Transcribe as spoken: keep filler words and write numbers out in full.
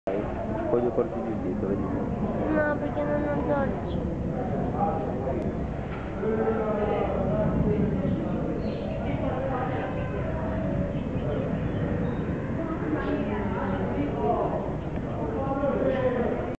Voglio porti più dietro, vedi? No, perché non ho dolci.